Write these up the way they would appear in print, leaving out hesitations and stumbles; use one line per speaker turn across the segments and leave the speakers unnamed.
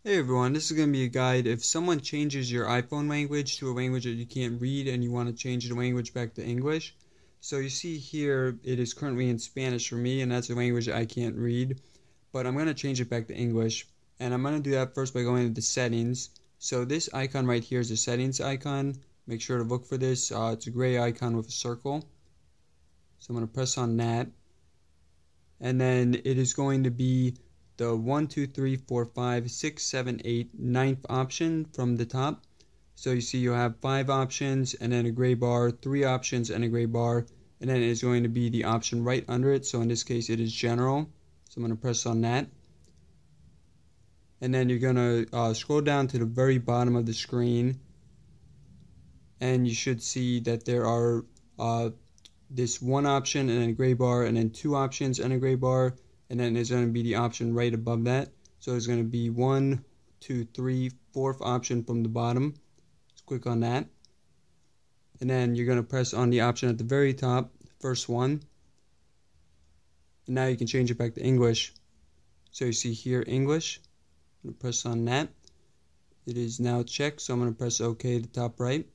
Hey everyone, this is going to be a guide. If someone changes your iPhone language to a language that you can't read and you want to change the language back to English. So you see here it is currently in Spanish for me, and that's a language I can't read. But I'm going to change it back to English. And I'm going to do that first by going into settings. So this icon right here is a settings icon. Make sure to look for this. It's a gray icon with a circle. So I'm going to press on that. And then it is going to be the 1, 2, 3, 4, 5, 6, 7, 8, 9th option from the top. So you see you have 5 options and then a gray bar, 3 options and a gray bar, and then it is going to be the option right under it. So in this case it is general. So I'm going to press on that. And then you're going to scroll down to the very bottom of the screen, and you should see that there are this 1 option and then a gray bar, and then 2 options and a gray bar. And then there's going to be the option right above that. So there's going to be 1, 2, 3, 4th option from the bottom. Just click on that. And then you're going to press on the option at the very top, first one. And now you can change it back to English. So you see here, English. I'm going to press on that. It is now checked, so I'm going to press OK at the top right.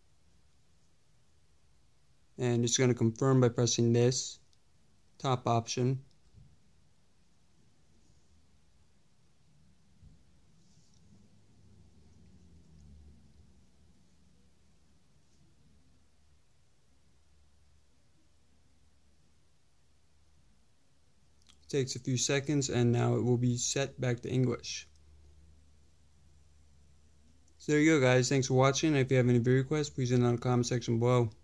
And it's going to confirm by pressing this top option. Takes a few seconds, and now it will be set back to English. So there you go, guys. Thanks for watching. If you have any video requests, please leave it in the comment section below.